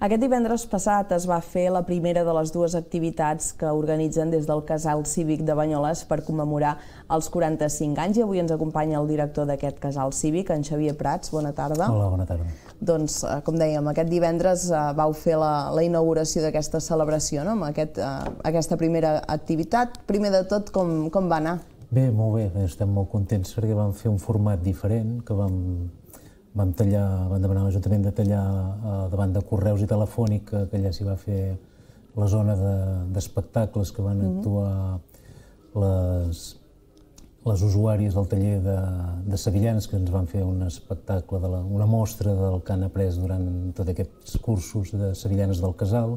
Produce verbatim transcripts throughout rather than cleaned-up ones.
Aquest divendres passat es va fer la primera de les dues activitats que organitzen des del Casal Cívic de Banyoles per commemorar els quaranta-cinc anys i avui ens acompanya el director d'aquest Casal Cívic, en Xavier Prats. Bona tarda. Hola, bona tarda. Doncs, com dèiem, aquest divendres vau fer la, la inauguració d'aquesta celebració, no? Amb aquest, aquesta primera activitat. Primer de tot, com, com va anar? Bé, molt bé. Estem molt contents perquè vam fer un format diferent, que vam... Vam, tallar, vam demanar a l'Ajuntament de tallar eh, davant de correus i telefònica, que allà s'hi va fer la zona d'espectacles de, que van actuar les, les usuàries del taller de, de sevillanes, que ens van fer un espectacle, de la, una mostra del que han après durant tots aquests cursos de sevillanes del Casal.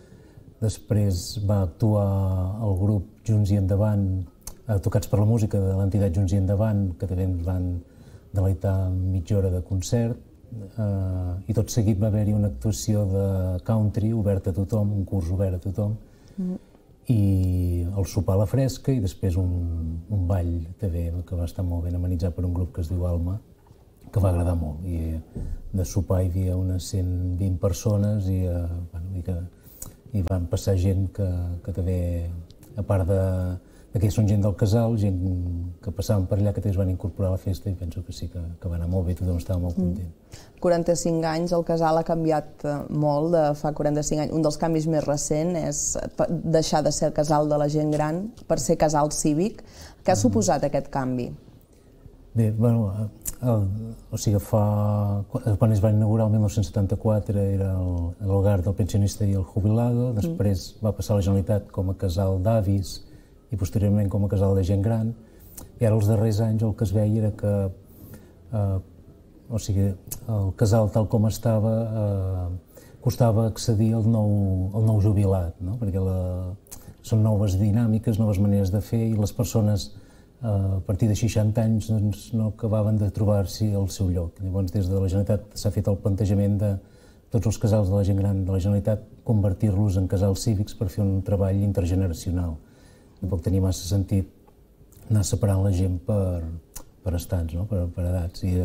Després va actuar el grup Junts i Endavant, eh, tocats per la música de l'entitat Junts i Endavant, que també ens van deleitar mitja hora de concert, eh, i tot seguit va haver-hi una actuació de country obert a tothom, un curs obert a tothom, mm. i el sopar a la fresca i després un, un ball també que va estar molt ben amenitzat per un grup que es diu Alma, que va agradar molt. I de sopar hi havia unes cent vint persones i, eh, bueno, i, que, i van passar gent que, que també, a part de que són gent del Casal, gent que passaven per allà, que també es van incorporar a la festa i penso que sí que, que va anar molt bé, tothom estava molt content. Mm. quaranta-cinc anys, el Casal ha canviat molt de fa quaranta-cinc anys. Un dels canvis més recents és deixar de ser Casal de la gent gran per ser Casal Cívic. Què ha mm. suposat aquest canvi? Bé, bueno, el, o sigui, fa, quan es va inaugurar el mil nou-cents setanta-quatre era l'hogar del pensionista i el jubilado, després mm. va passar a la Generalitat com a Casal d'Avis i posteriorment com a Casal de gent gran, i ara els darrers anys el que es veia era que eh, o sigui, el casal tal com estava eh, costava accedir al nou, al nou jubilat, no? Perquè la, són noves dinàmiques, noves maneres de fer i les persones eh, a partir de seixanta anys doncs, no acabaven de trobar-s'hi al seu lloc. Llavors des de la Generalitat s'ha fet el plantejament de tots els casals de la gent gran de la Generalitat convertir-los en casals cívics per fer un treball intergeneracional. Tampoc tenia massa sentit anar separant la gent per, per estats, no? per, per edats. I,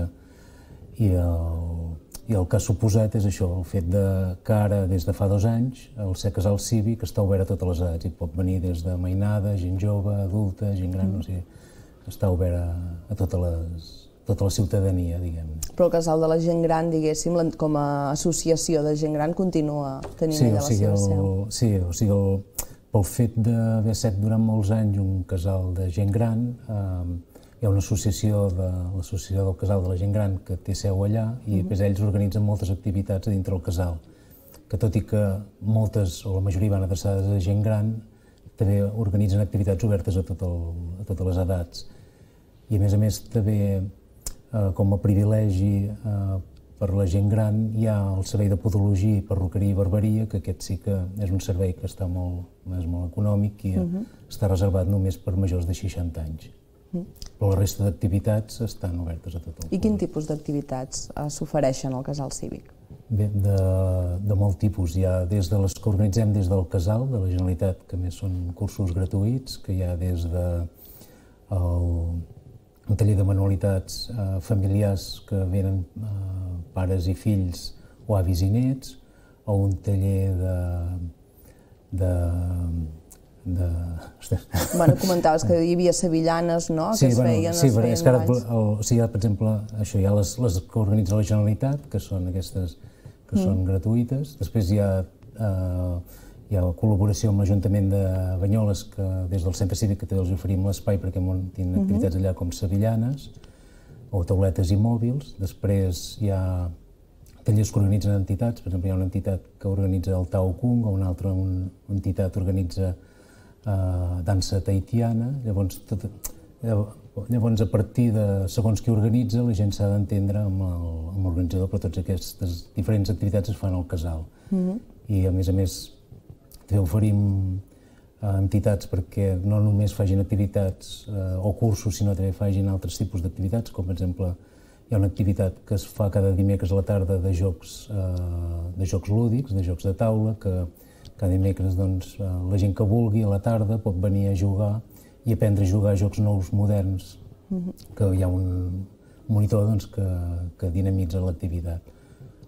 i, el, I el que ha suposat és això, el fet de, que ara, des de fa dos anys, el ser casal cívic està obert a totes les edats. I pot venir des de mainada, gent jove, adulta, gent gran, mm. o sigui, està obert a, a totes les, tota la ciutadania, diguem-ne. Però el Casal de la gent gran, diguéssim, com a associació de gent gran, continua tenint sí, allà o sigui, la seva el, seu. Sí, o sigui, el, pel fet d'haver estat durant molts anys un casal de gent gran, eh, hi ha una associació, de, l'associació del Casal de la gent gran que té seu allà i mm-hmm. després ells organitzen moltes activitats a dintre del casal, que tot i que moltes o la majoria van adreçades a gent gran, també organitzen activitats obertes a, tot el, a totes les edats. I a més a més també eh, com a privilegi eh, per la gent gran hi ha el servei de podologia, perruqueria i barberia, que aquest sí que és un servei que està molt, és molt econòmic i uh-huh. està reservat només per majors de seixanta anys. Uh-huh. Però la resta d'activitats estan obertes a tot el I públic. Quin tipus d'activitats uh, s'ofereixen al Casal Cívic? Bé, de, de molt tipus. Hi ha des de les que organitzem des del Casal, de la Generalitat, que més són cursos gratuïts, que hi ha des de el, un taller de manualitats eh, familiars que venen eh, pares i fills o avis i nets, o un taller de... de, de... Bueno, comentaves que hi havia sevillanes, no?, sí, que es bueno, feien, sí, es feien és que ara, balls. el, o sigui, per exemple, això hi ha les, les que organitza la Generalitat, que són aquestes que mm. són gratuïtes. Després hi ha, eh, hi ha col·laboració amb l'Ajuntament de Banyoles, que des del Centre Cívic que també els oferim l'espai perquè muntin mm-hmm. activitats allà com sevillanes, o tauletes i mòbils. Després hi ha tallers que organitzen entitats, per exemple hi ha una entitat que organitza el Tao Kung, o una altra una entitat organitza eh, dansa tahitiana. Llavors, tot, llavors, a partir de segons qui organitza, la gent s'ha d'entendre amb l'organitzador, però totes aquestes diferents activitats es fan al casal. Mm-hmm. I a més a més també oferim a entitats perquè no només facin activitats eh, o cursos, sinó també facin altres tipus d'activitats, com per exemple hi ha una activitat que es fa cada dimecres a la tarda de jocs, eh, de jocs lúdics, de jocs de taula, que cada dimecres doncs, eh, la gent que vulgui a la tarda pot venir a jugar i aprendre a jugar a jocs nous moderns, mm-hmm. que hi ha un monitor doncs, que, que dinamitza l'activitat.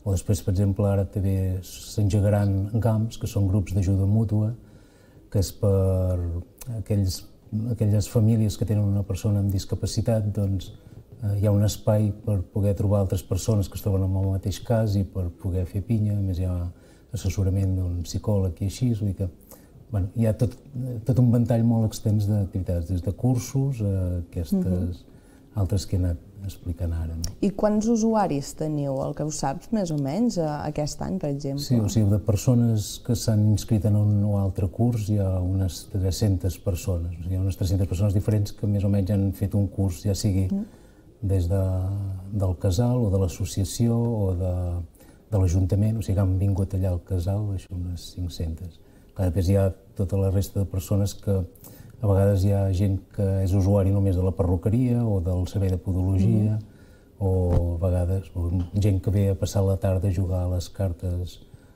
o després, per exemple, ara també s'engegaran GAMS, que són grups d'ajuda mútua, que és per aquells, aquelles famílies que tenen una persona amb discapacitat, doncs eh, hi ha un espai per poder trobar altres persones que es troben en el mateix cas i per poder fer pinya. A més, hi ha assessorament d'un psicòleg i així, vull dir que bueno, hi ha tot, tot un ventall molt extens d'activitats, des de cursos a aquestes uh-huh. altres que he anat explicant ara. No? I quants usuaris teniu, el que ho saps, més o menys, aquest any, per exemple? Sí, o sigui, de persones que s'han inscrit en un o altre curs hi ha unes tres-centes persones, o sigui, hi ha unes tres-centes persones diferents que més o menys han fet un curs, ja sigui uh-huh. des de, del casal o de l'associació o de, de l'Ajuntament, o sigui, han vingut allà al casal, això unes cinc-centes. Clar, després hi ha tota la resta de persones que a vegades hi ha gent que és usuari només de la perruqueria o del servei de podologia, mm. o a vegades o gent que ve a passar la tarda a jugar a les cartes,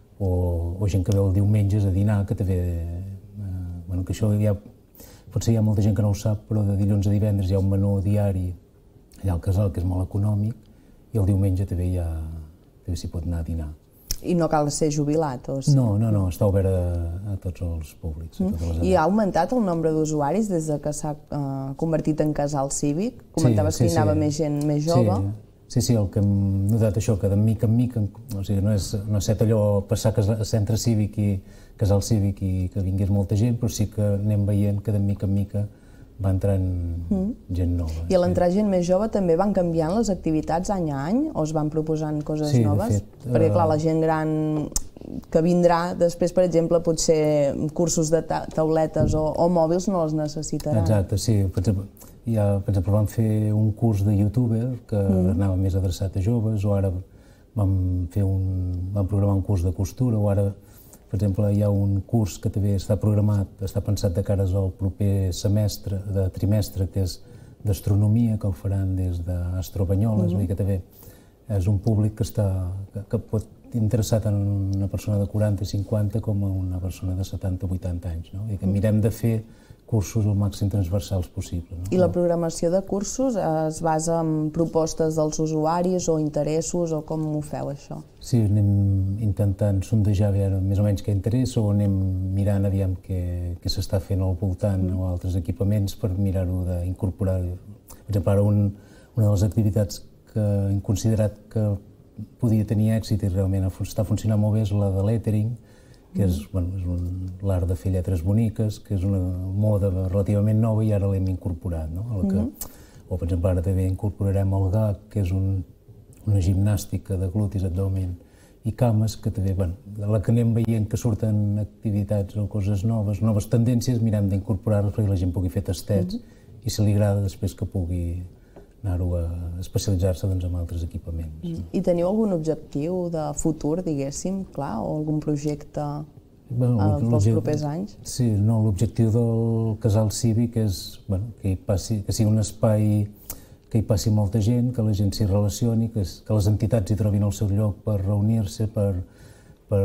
o, o gent que ve el diumenges a dinar, que també... Eh, bueno, que això hi ha... Potser hi ha molta gent que no ho sap, però de dilluns a divendres hi ha un menú diari allà al casal, que és molt econòmic, i el diumenge també hi ha... també s'hi pot anar a dinar. I no cal ser jubilat? O sigui... No, no, no, està obert a, a tots els públics. A totes les I ha augmentat el nombre d'usuaris des de que s'ha uh, convertit en casal cívic? Comentaves sí, sí, que hi anava sí. més gent més jove. Sí, sí, sí, el que hem notat això, que de mica en mica, o sigui, no és, no és set allò passar a centre cívic i casal cívic i que vingués molta gent, però sí que anem veient que de mica en mica va entrant mm. gent nova. I a l'entrar gent més jove també van canviant les activitats any a any o es van proposant coses sí, noves? De fet, Perquè clar, la gent gran que vindrà després, per exemple, potser cursos de ta tauletes o, o mòbils no els necessitarà. Exacte, sí. Per exemple, ja, per exemple, vam fer un curs de youtuber que mm. anava més adreçat a joves, o ara vam, fer un, vam programar un curs de costura, o ara per exemple, hi ha un curs que també està programat, està pensat de cares al proper semestre, de trimestre, que és d'astronomia, que el faran des d'Astrobanyoles, mm-hmm. vull dir que també és un públic que està, que, que pot interessar tant una persona de quaranta cinquanta com a una persona de setanta vuitanta anys, no? I que mirem de fer cursos el màxim transversals possible. No? I la programació de cursos es basa en propostes dels usuaris o interessos o com ho feu, això? Sí, anem intentant sondejar veure més o menys què interessa o anem mirant aviam què, què s'està fent al voltant mm. o altres equipaments per mirar-ho d'incorporar. Per exemple, ara un, una de les activitats que hem considerat que podia tenir èxit i realment està funcionant molt bé és la de lettering, que és, bueno, és un, l'art de fer lletres boniques, que és una moda relativament nova i ara l'hem incorporat. No? El que, mm-hmm. O, per exemple, ara també incorporarem el G A C, que és un, una gimnàstica de glutis, abdomen i cames, que també, bueno, de la que anem veient que surten activitats o coses noves, noves tendències, mirem d'incorporar-les perquè la gent pugui fer tastets mm-hmm. i si li agrada després que pugui anar-ho a especialitzar-se doncs, en altres equipaments. Mm. I teniu algun objectiu de futur, diguéssim, clar, o algun projecte bueno, uh, pels propers anys? Sí, no, l'objectiu del casal cívic és bueno, que, hi passi, que sigui un espai que hi passi molta gent, que la gent s'hi relacioni, que, que les entitats hi trobin el seu lloc per reunir-se, per, per,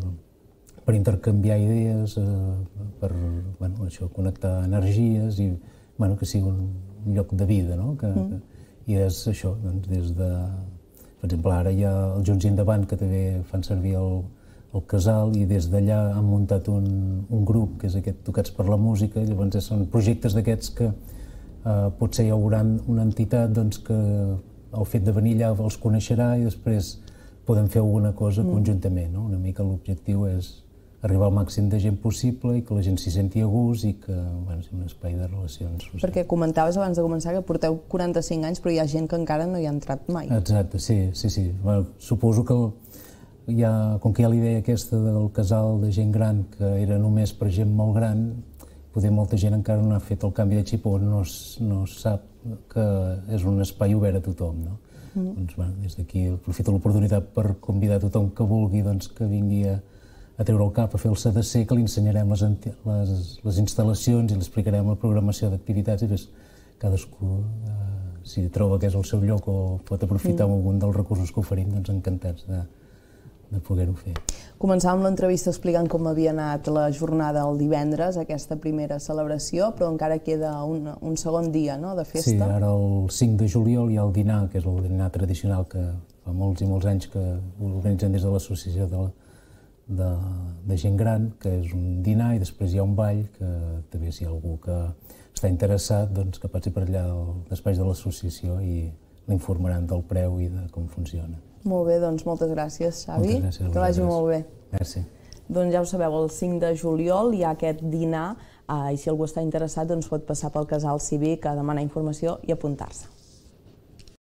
per intercanviar idees, eh, per bueno, això, connectar energies i bueno, que sigui un lloc de vida, no? Que, mm. que, I és això, doncs, des de... Per exemple, ara hi ha el Junts Endavant, que també fan servir el, el casal, i des d'allà han muntat un, un grup, que és aquest Tocats per la Música, i llavors són projectes d'aquests que eh, potser hi haurà una entitat doncs, que el fet de venir allà els coneixerà i després podem fer alguna cosa mm. conjuntament, no? Una mica l'objectiu és arribar al màxim de gent possible i que la gent s'hi senti a gust i que bueno, sigui un espai de relacions socials. Perquè comentaves abans de començar que porteu quaranta-cinc anys però hi ha gent que encara no hi ha entrat mai. Exacte, sí, sí, sí. Bueno, suposo que el, hi ha, com que hi ha la idea aquesta del casal de gent gran que era només per gent molt gran, poder molta gent encara no ha fet el canvi de xip o no, no sap que és un espai obert a tothom, no? Mm. Doncs, bueno, des d'aquí aprofito l'oportunitat per convidar tothom que vulgui doncs, que vingui a a treure el cap, a fer el C D C, que li ensenyarem les, les, les instal·lacions i li explicarem la programació d'activitats i ves, cadascú, eh, si troba que és el seu lloc o pot aprofitar mm. algun dels recursos que oferim, doncs encantats de, de poder-ho fer. Començàvem l'entrevista explicant com havia anat la jornada el divendres, aquesta primera celebració, però encara queda un, un segon dia, no?, de festa. Sí, ara el cinc de juliol hi ha el dinar, que és el dinar tradicional que fa molts i molts anys que ho organitzen des de l'associació de, de, de gent gran, que és un dinar, i després hi ha un ball, que també si hi ha algú que està interessat, doncs que passi per allà al despatx de l'associació i l'informaran del preu i de com funciona. Molt bé, doncs moltes gràcies, Xavi. Moltes gràcies a vosaltres. Que vagi molt bé. Merci. Doncs ja ho sabeu, el cinc de juliol hi ha aquest dinar, i si algú està interessat doncs pot passar pel Casal Cívic a demanar informació i apuntar-se.